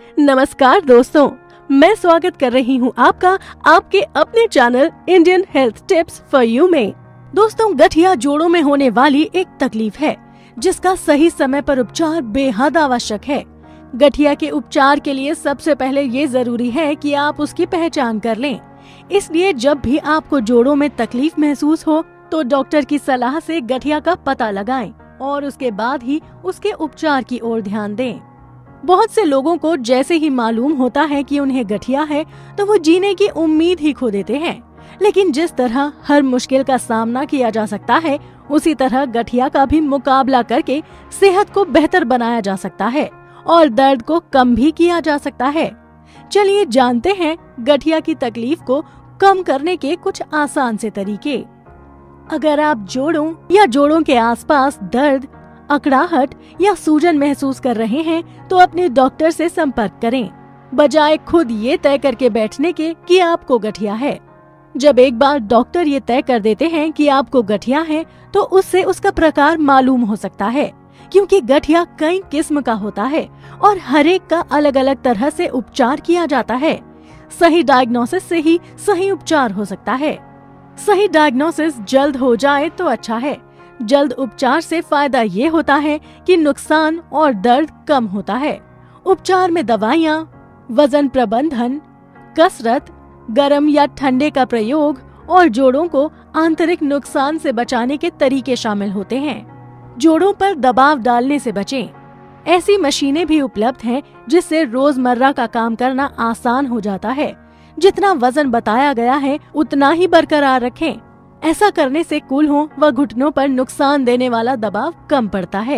नमस्कार दोस्तों, मैं स्वागत कर रही हूँ आपका आपके अपने channel Indian health tips for you में। दोस्तों, गठिया जोड़ों में होने वाली एक तकलीफ है जिसका सही समय पर उपचार बेहद आवश्यक है। गठिया के उपचार के लिए सबसे पहले ये जरूरी है कि आप उसकी पहचान कर लें। इसलिए जब भी आपको जोड़ों में तकलीफ महसूस हो तो डॉक्टर की सलाह से गठिया का पता लगाएं और उसके बाद ही उसके उपचार की ओर ध्यान दें। बहुत से लोगों को जैसे ही मालूम होता है कि उन्हें गठिया है तो वो जीने की उम्मीद ही खो देते हैं। लेकिन जिस तरह हर मुश्किल का सामना किया जा सकता है, उसी तरह गठिया का भी मुकाबला करके सेहत को बेहतर बनाया जा सकता है और दर्द को कम भी किया जा सकता है। चलिए जानते हैं गठिया की तकलीफ को कम करने के कुछ आसान से तरीके। अगर आप जोड़ों या जोड़ों के आसपास दर्द, अकड़ाहट या सूजन महसूस कर रहे हैं तो अपने डॉक्टर से संपर्क करें, बजाय खुद ये तय करके बैठने के कि आपको गठिया है। जब एक बार डॉक्टर ये तय कर देते हैं कि आपको गठिया है तो उससे उसका प्रकार मालूम हो सकता है, क्योंकि गठिया कई किस्म का होता है और हर एक का अलग अलग तरह से उपचार किया जाता है। सही डायग्नोसिस से ही सही उपचार हो सकता है। सही डायग्नोसिस जल्द हो जाए तो अच्छा है। जल्द उपचार से फायदा ये होता है कि नुकसान और दर्द कम होता है। उपचार में दवाइयाँ, वजन प्रबंधन, कसरत, गर्म या ठंडे का प्रयोग और जोड़ों को आंतरिक नुकसान से बचाने के तरीके शामिल होते हैं। जोड़ों पर दबाव डालने से बचें। ऐसी मशीनें भी उपलब्ध हैं जिससे रोजमर्रा का काम करना आसान हो जाता है। जितना वजन बताया गया है उतना ही बरकरार रखें। ऐसा करने से कूल्हों व घुटनों पर नुकसान देने वाला दबाव कम पड़ता है।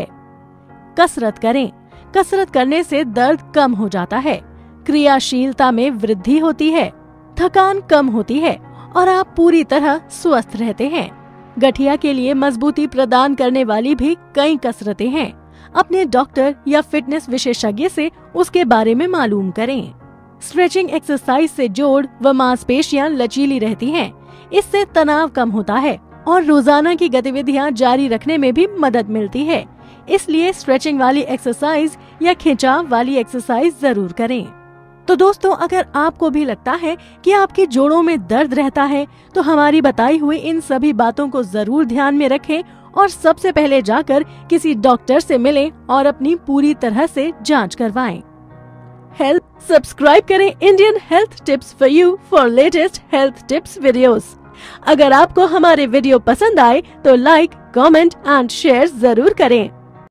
कसरत करें। कसरत करने से दर्द कम हो जाता है, क्रियाशीलता में वृद्धि होती है, थकान कम होती है और आप पूरी तरह स्वस्थ रहते हैं। गठिया के लिए मजबूती प्रदान करने वाली भी कई कसरतें हैं। अपने डॉक्टर या फिटनेस विशेषज्ञ से उसके बारे में मालूम करें। स्ट्रेचिंग एक्सरसाइज से जोड़ व मांसपेशियां लचीली रहती हैं। इससे तनाव कम होता है और रोजाना की गतिविधियां जारी रखने में भी मदद मिलती है। इसलिए स्ट्रेचिंग वाली एक्सरसाइज या खिंचाव वाली एक्सरसाइज जरूर करें। तो दोस्तों, अगर आपको भी लगता है कि आपके जोड़ों में दर्द रहता है तो हमारी बताई हुई इन सभी बातों को जरूर ध्यान में रखें और सबसे पहले जाकर किसी डॉक्टर से मिलें और अपनी पूरी तरह से जांच करवाएं। हेल्प सब्सक्राइब करें Indian health tips for you for latest health tips videos. अगर आपको हमारे वीडियो पसंद आए तो लाइक, कमेंट एंड शेयर जरूर करें।